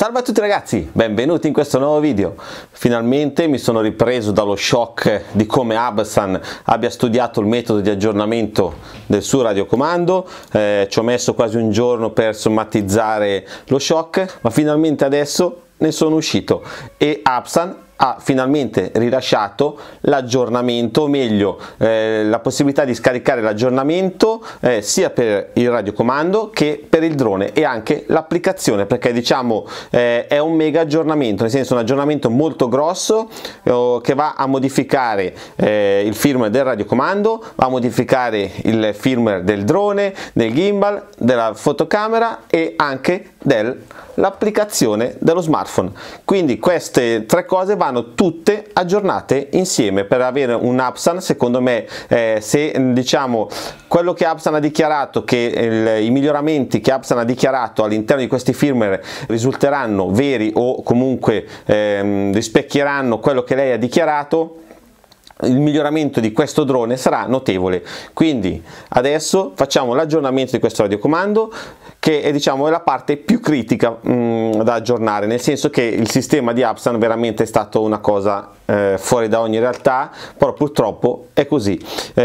Salve a tutti ragazzi, benvenuti in questo nuovo video. Finalmente mi sono ripreso dallo shock di come Absan abbia studiato il metodo di aggiornamento del suo radiocomando. Ci ho messo quasi un giorno per sommatizzare lo shock, ma finalmente adesso ne sono uscito e Absan ha finalmente rilasciato l'aggiornamento, o meglio la possibilità di scaricare l'aggiornamento sia per il radiocomando che per il drone e anche l'applicazione, perché diciamo è un mega aggiornamento, nel senso un aggiornamento molto grosso che va a modificare il firmware del radiocomando, va a modificare il firmware del drone, del gimbal, della fotocamera e anche dell'applicazione dello smartphone. Quindi queste tre cose vanno tutte aggiornate insieme per avere un Absan, secondo me, se diciamo quello che Absan ha dichiarato, che i miglioramenti che Absan ha dichiarato all'interno di questi firmware risulteranno veri o comunque rispecchieranno quello che lei ha dichiarato, il miglioramento di questo drone sarà notevole. Quindi adesso facciamo l'aggiornamento di questo radiocomando, che è, diciamo, è la parte più critica da aggiornare, nel senso che il sistema di Absan veramente è stato una cosa fuori da ogni realtà, però purtroppo è così.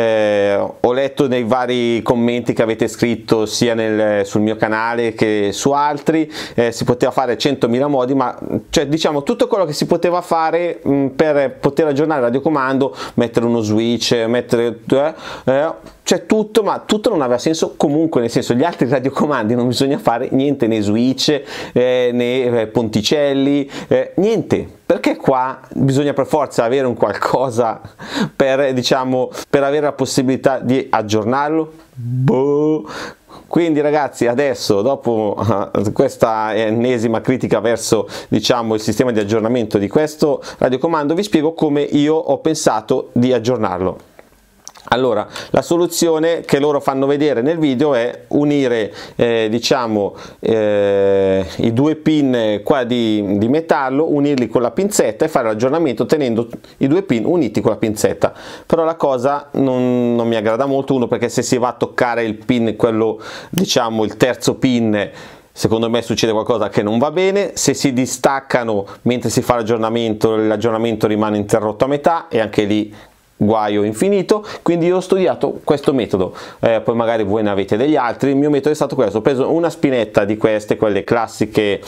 Ho letto nei vari commenti che avete scritto sia sul mio canale che su altri, si poteva fare 100.000 modi, ma cioè, diciamo tutto quello che si poteva fare per poter aggiornare il radiocomando, mettere uno switch, mettere cioè tutto, ma tutto non aveva senso comunque, nel senso gli altri radiocomandi non bisogna fare niente, né switch né ponticelli, niente, perché qua bisogna per forza avere un qualcosa per, diciamo, per avere la possibilità di aggiornarlo. Boh. Quindi ragazzi, adesso dopo questa ennesima critica verso, diciamo, il sistema di aggiornamento di questo radiocomando, vi spiego come io ho pensato di aggiornarlo. Allora, la soluzione che loro fanno vedere nel video è unire diciamo i due pin qua di metallo, unirli con la pinzetta e fare l'aggiornamento tenendo i due pin uniti con la pinzetta. Però la cosa non mi aggrada molto, uno perché se si va a toccare il pin, quello diciamo il terzo pin, secondo me succede qualcosa che non va bene. Se si distaccano mentre si fa l'aggiornamento rimane interrotto a metà e anche lì guaio infinito. Quindi io ho studiato questo metodo, poi magari voi ne avete degli altri. Il mio metodo è stato questo: ho preso una spinetta di queste, quelle classiche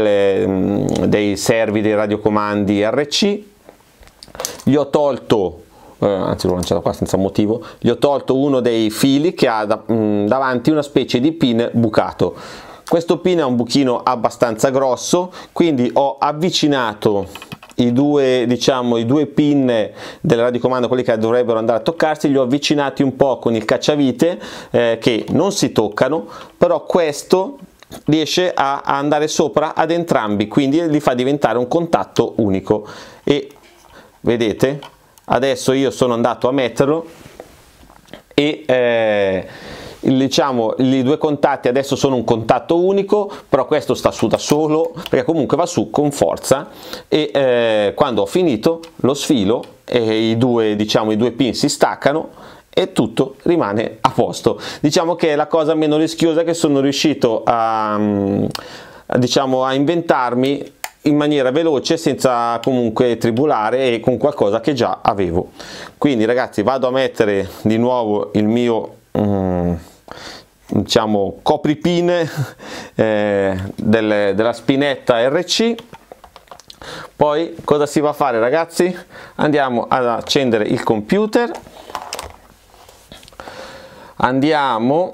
dei servi dei radiocomandi RC, gli ho tolto anzi l'ho lanciato qua senza motivo, gli ho tolto uno dei fili che ha davanti una specie di pin bucato. Questo pin ha un buchino abbastanza grosso, quindi ho avvicinato i due pin del radiocomando, quelli che dovrebbero andare a toccarsi, li ho avvicinati un po' con il cacciavite, che non si toccano, però questo riesce a andare sopra ad entrambi, quindi li fa diventare un contatto unico. E vedete, adesso io sono andato a metterlo e diciamo i due contatti adesso sono un contatto unico, però questo sta su da solo perché comunque va su con forza, e quando ho finito lo sfilo e i due pin si staccano e tutto rimane a posto. Diciamo che è la cosa meno rischiosa che sono riuscito a inventarmi in maniera veloce, senza comunque tribulare e con qualcosa che già avevo. Quindi ragazzi, vado a mettere di nuovo il mio diciamo copripin della spinetta RC. Poi cosa si va a fare ragazzi? Andiamo ad accendere il computer, andiamo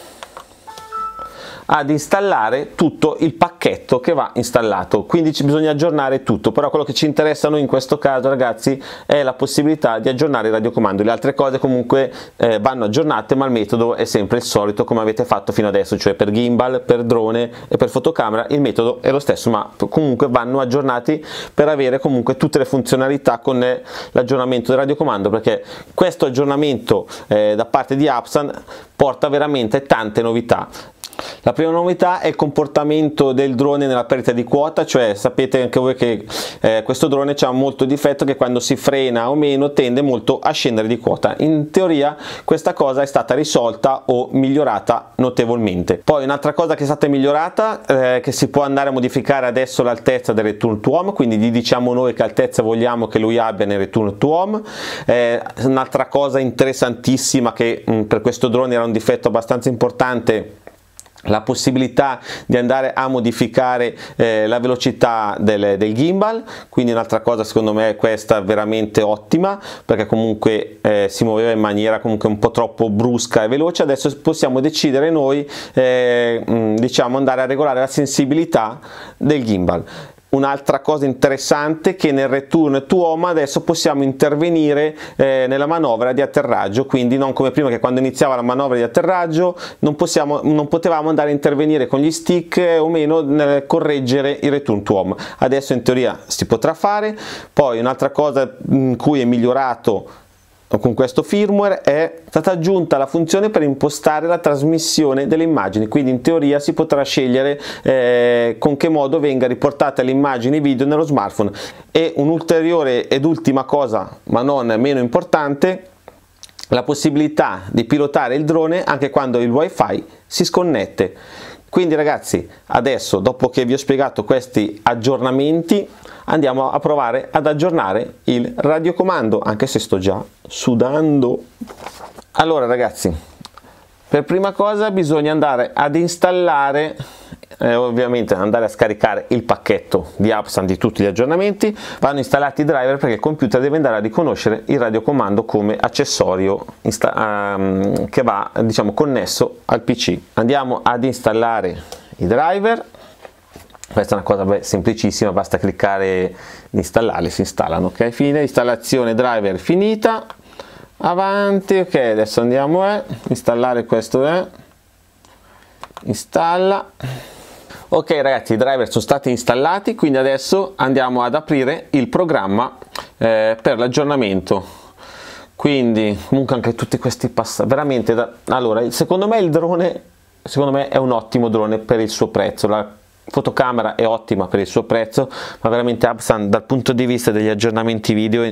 ad installare tutto il pacchetto che va installato, quindi bisogna aggiornare tutto. Però quello che ci interessa a noi in questo caso ragazzi è la possibilità di aggiornare il radiocomando. Le altre cose comunque vanno aggiornate, ma il metodo è sempre il solito come avete fatto fino adesso, cioè per gimbal, per drone e per fotocamera il metodo è lo stesso, ma comunque vanno aggiornati per avere comunque tutte le funzionalità con l'aggiornamento del radiocomando, perché questo aggiornamento da parte di Absan porta veramente tante novità. La prima novità è il comportamento del drone nella perdita di quota, cioè sapete anche voi che questo drone ha molto difetto che quando si frena o meno tende molto a scendere di quota. In teoria questa cosa è stata risolta o migliorata notevolmente. Poi un'altra cosa che è stata migliorata che si può andare a modificare adesso l'altezza del return to home, quindi gli diciamo noi che altezza vogliamo che lui abbia nel return to home. Un'altra cosa interessantissima che per questo drone era un difetto abbastanza importante, la possibilità di andare a modificare la velocità del gimbal, quindi un'altra cosa secondo me questa veramente ottima, perché comunque si muoveva in maniera comunque un po' troppo brusca e veloce. Adesso possiamo decidere noi diciamo andare a regolare la sensibilità del gimbal. Un'altra cosa interessante che nel return to home adesso possiamo intervenire nella manovra di atterraggio, quindi non come prima che quando iniziava la manovra di atterraggio non potevamo andare a intervenire con gli stick o meno nel correggere il return to home. Adesso in teoria si potrà fare. Poi un'altra cosa in cui è migliorato con questo firmware è stata aggiunta la funzione per impostare la trasmissione delle immagini, quindi in teoria si potrà scegliere con che modo venga riportata le immagini video nello smartphone. E un'ulteriore ed ultima cosa, ma non meno importante, la possibilità di pilotare il drone anche quando il wifi si sconnette. Quindi ragazzi, adesso dopo che vi ho spiegato questi aggiornamenti andiamo a provare ad aggiornare il radiocomando, anche se sto già sudando. Allora ragazzi, per prima cosa bisogna andare ad installare ovviamente andare a scaricare il pacchetto di Absan di tutti gli aggiornamenti. Vanno installati i driver perché il computer deve andare a riconoscere il radiocomando come accessorio che va diciamo connesso al PC. Andiamo ad installare i driver. Questa è una cosa semplicissima, basta cliccare installarli, si installano. Ok, fine installazione driver finita, avanti. Ok, adesso andiamo a installare questo, installa. Ok ragazzi, i driver sono stati installati, quindi adesso andiamo ad aprire il programma per l'aggiornamento. Quindi comunque anche tutti questi passaggi veramente allora secondo me il drone è un ottimo drone per il suo prezzo. La fotocamera è ottima per il suo prezzo, ma veramente Absan dal punto di vista degli aggiornamenti video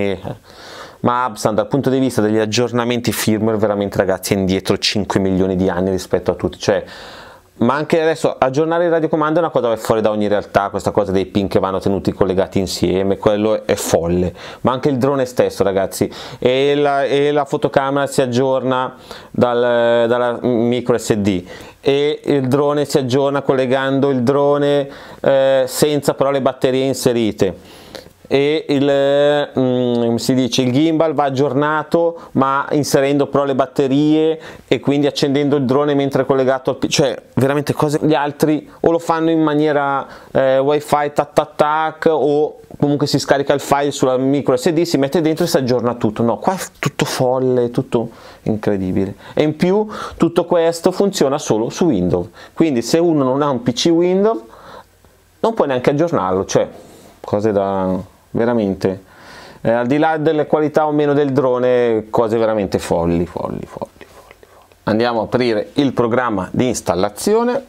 Absan dal punto di vista degli aggiornamenti firmware veramente ragazzi è indietro 5 milioni di anni rispetto a tutti, cioè. Ma anche adesso aggiornare il radiocomando è una cosa fuori da ogni realtà, questa cosa dei pin che vanno tenuti collegati insieme, quello è folle. Ma anche il drone stesso ragazzi, e la fotocamera si aggiorna dalla micro SD, e il drone si aggiorna collegando il drone senza però le batterie inserite. E come si dice, il gimbal va aggiornato ma inserendo però le batterie e quindi accendendo il drone mentre è collegato al PC, cioè veramente cose. Gli altri o lo fanno in maniera wifi tac tac tac, o comunque si scarica il file sulla micro SD, si mette dentro e si aggiorna tutto. No, qua è tutto folle, tutto incredibile. E in più tutto questo funziona solo su Windows, quindi se uno non ha un PC Windows non può neanche aggiornarlo, cioè cose da veramente al di là delle qualità o meno del drone, cose veramente folli. Andiamo a aprire il programma di installazione.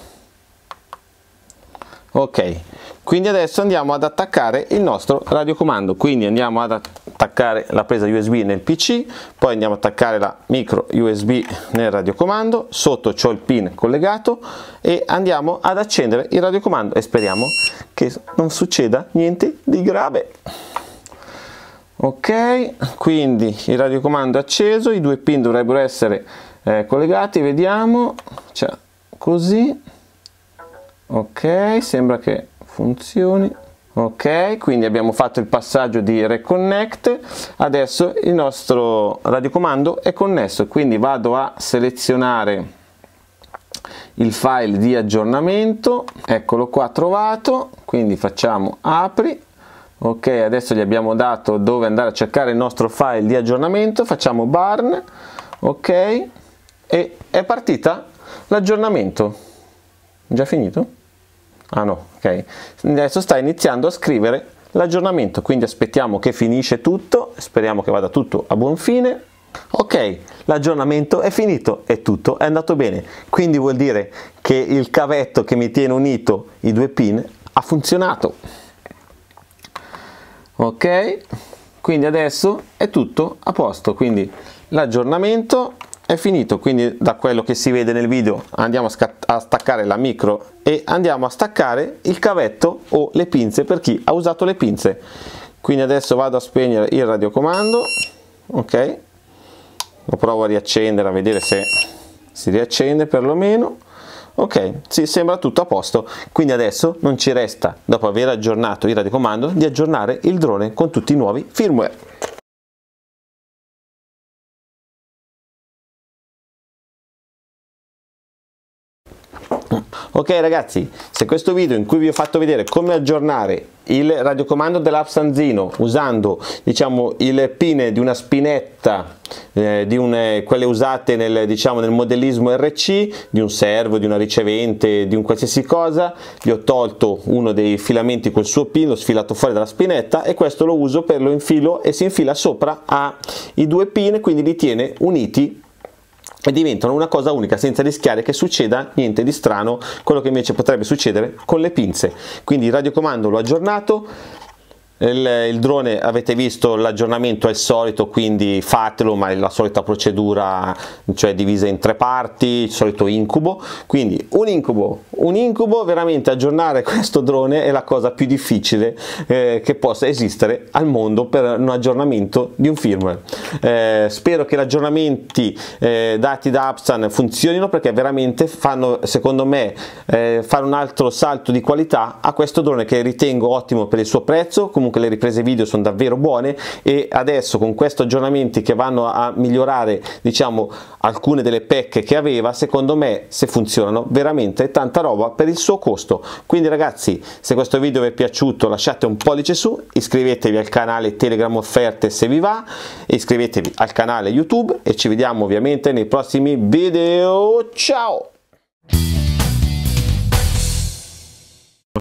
Ok, quindi adesso andiamo ad attaccare il nostro radiocomando, quindi andiamo ad attaccare la presa USB nel PC, poi andiamo ad attaccare la micro USB nel radiocomando, sotto c'ho il pin collegato e andiamo ad accendere il radiocomando e speriamo che non succeda niente di grave. Ok, quindi il radiocomando è acceso, i due pin dovrebbero essere collegati, vediamo, cioè, così. Ok, sembra che funzioni. Ok, quindi abbiamo fatto il passaggio di reconnect, adesso il nostro radiocomando è connesso, quindi vado a selezionare il file di aggiornamento, eccolo qua trovato, quindi facciamo apri. Ok, adesso gli abbiamo dato dove andare a cercare il nostro file di aggiornamento, facciamo barn, ok, e è partita l'aggiornamento. Già finito? Ah no, ok, adesso sta iniziando a scrivere l'aggiornamento, quindi aspettiamo che finisce tutto, speriamo che vada tutto a buon fine. Ok, l'aggiornamento è finito e tutto è andato bene, quindi vuol dire che il cavetto che mi tiene unito i due pin ha funzionato. Ok, quindi adesso è tutto a posto, quindi l'aggiornamento è finito, quindi da quello che si vede nel video andiamo a staccare la micro e andiamo a staccare il cavetto o le pinze per chi ha usato le pinze. Quindi adesso vado a spegnere il radiocomando, ok, lo provo a riaccendere a vedere se si riaccende perlomeno. Ok, sì, sembra tutto a posto, quindi adesso non ci resta, dopo aver aggiornato il radiocomando, di aggiornare il drone con tutti i nuovi firmware. Ok ragazzi, se questo video in cui vi ho fatto vedere come aggiornare il radiocomando dell'Absanzino usando, diciamo, il pin di una spinetta quelle usate nel modellismo RC, di un servo, di una ricevente, di un qualsiasi cosa, vi ho tolto uno dei filamenti col suo pin, l'ho sfilato fuori dalla spinetta e questo lo uso per lo infilo e si infila sopra ai due pin, quindi li tiene uniti e diventano una cosa unica senza rischiare che succeda niente di strano, quello che invece potrebbe succedere con le pinze. Quindi il radiocomando l'ho aggiornato, il drone avete visto l'aggiornamento è il solito, quindi fatelo, ma è la solita procedura, cioè divisa in 3 parti, il solito incubo, quindi un incubo veramente. Aggiornare questo drone è la cosa più difficile che possa esistere al mondo per un aggiornamento di un firmware. Spero che gli aggiornamenti dati da Absan funzionino, perché veramente fanno, secondo me, fare un altro salto di qualità a questo drone che ritengo ottimo per il suo prezzo. Comunque le riprese video sono davvero buone e adesso con questi aggiornamenti che vanno a migliorare, diciamo, alcune delle pecche che aveva, secondo me, se funzionano, veramente tanta roba per il suo costo. Quindi ragazzi, se questo video vi è piaciuto lasciate un pollice su, iscrivetevi al canale Telegram Offerte se vi va, iscrivetevi al canale YouTube e ci vediamo ovviamente nei prossimi video. Ciao!